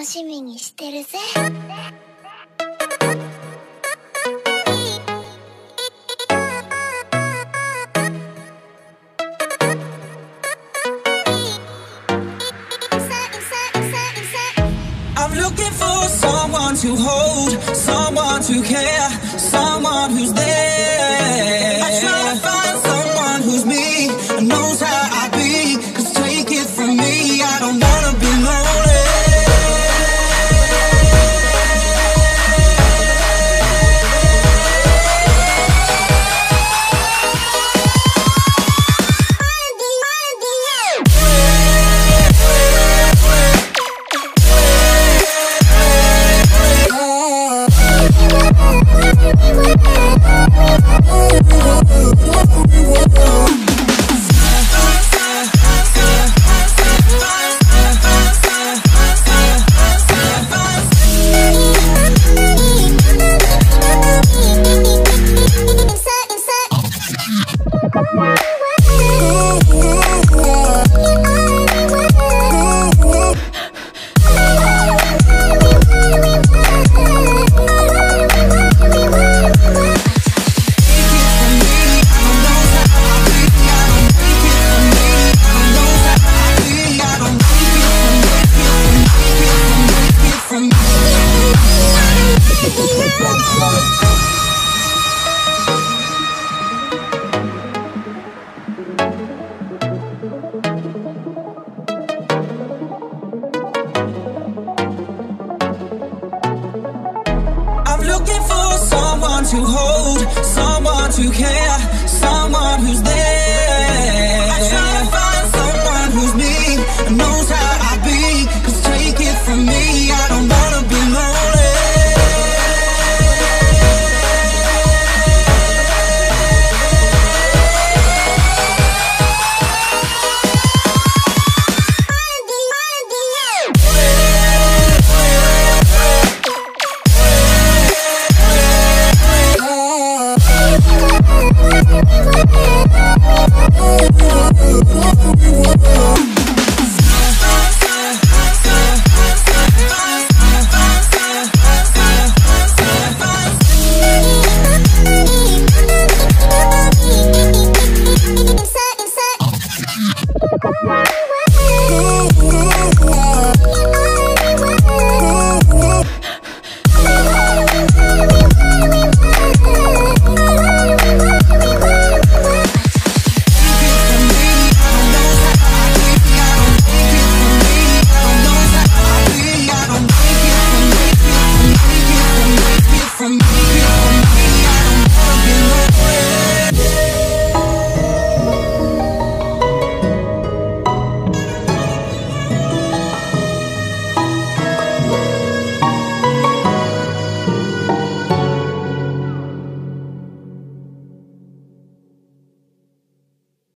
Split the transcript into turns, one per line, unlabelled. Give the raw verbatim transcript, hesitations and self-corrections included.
楽しみにしてるぜ。
I'm looking for someone to hold, someone to care, someone who's there. I try to find someone who's me and knows how I be. Cause take it from me, I don't wanna be lonely. I'm looking for someone to hold, someone to care.